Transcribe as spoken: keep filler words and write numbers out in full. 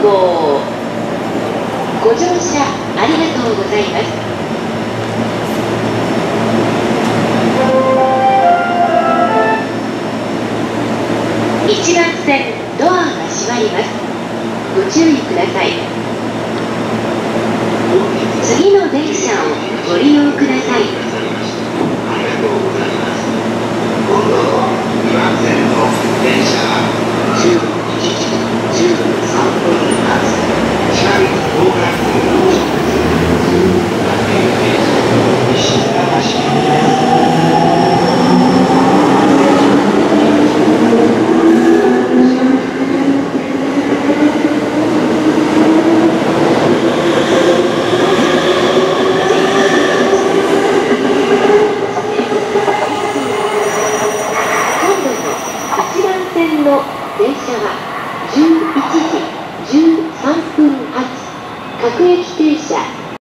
号。ご乗車ありがとうございます。いちばん線ドアが閉まります。ご注意ください。次の電車をご利用ください。 ありがとうございます。今度のにばん線の電車はじゅういちじじゅうさんぷん発地下鉄東海線の直通各駅停車西川市駅です。 の電車はじゅういちじじゅうさんぷん発各駅停車